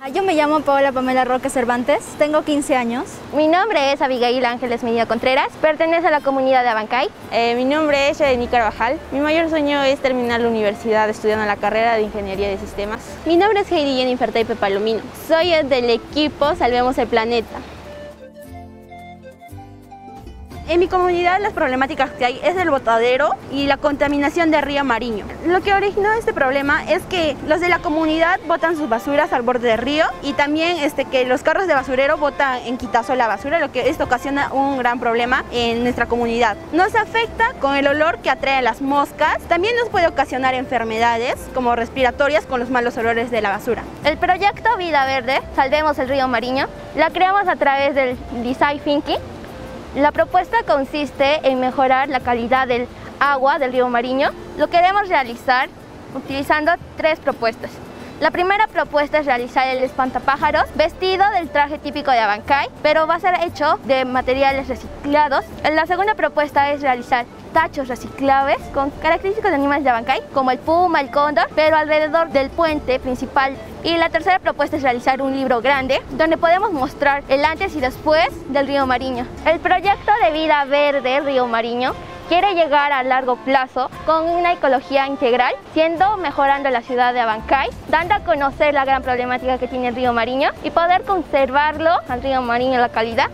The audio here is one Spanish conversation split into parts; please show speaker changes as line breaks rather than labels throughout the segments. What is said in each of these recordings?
Yo me llamo Paola Pamela Roque Cervantes, tengo 15 años.
Mi nombre es Abigail Ángeles Medina Contreras, pertenece a la comunidad de Abancay.
Mi nombre es Yadeni Carvajal. Mi mayor sueño es terminar la universidad estudiando la carrera de Ingeniería de Sistemas.
Mi nombre es Heidi Jennifer Taipe Palomino. Soy del equipo Salvemos el Planeta.
En mi comunidad las problemáticas que hay es el botadero y la contaminación del río Mariño. Lo que originó este problema es que los de la comunidad botan sus basuras al borde del río y también que los carros de basurero botan en Quitazo la basura, lo que esto ocasiona un gran problema en nuestra comunidad. Nos afecta con el olor que atrae las moscas, también nos puede ocasionar enfermedades como respiratorias con los malos olores de la basura.
El proyecto Vida Verde, Salvemos el Río Mariño, la creamos a través del Design Thinking. La propuesta consiste en mejorar la calidad del agua del río Mariño. Lo queremos realizar utilizando 3 propuestas. La primera propuesta es realizar el espantapájaros vestido del traje típico de Abancay, pero va a ser hecho de materiales reciclados. La segunda propuesta es realizar tachos reciclables con características de animales de Abancay, como el puma, el cóndor, pero alrededor del puente principal. Y la tercera propuesta es realizar un libro grande donde podemos mostrar el antes y después del río Mariño. El proyecto de Vida Verde Río Mariño quiere llegar a largo plazo con una ecología integral, mejorando la ciudad de Abancay, dando a conocer la gran problemática que tiene el río Mariño y poder conservarlo al río Mariño la calidad.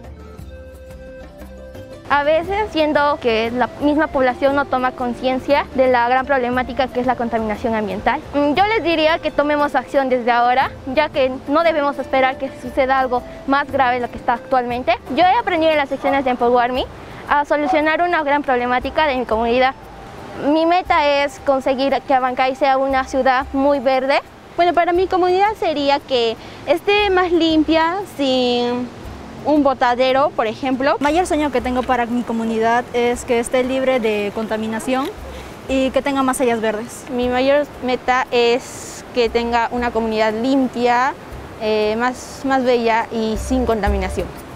A veces siendo que la misma población no toma conciencia de la gran problemática que es la contaminación ambiental. Yo les diría que tomemos acción desde ahora, ya que no debemos esperar que suceda algo más grave de lo que está actualmente. Yo he aprendido en las secciones de Empower Me a solucionar una gran problemática de mi comunidad. Mi meta es conseguir que Abancay sea una ciudad muy verde.
Bueno, para mi comunidad sería que esté más limpia, sin un botadero, por ejemplo.
El mayor sueño que tengo para mi comunidad es que esté libre de contaminación y que tenga más áreas verdes.
Mi mayor meta es que tenga una comunidad limpia, más bella y sin contaminación.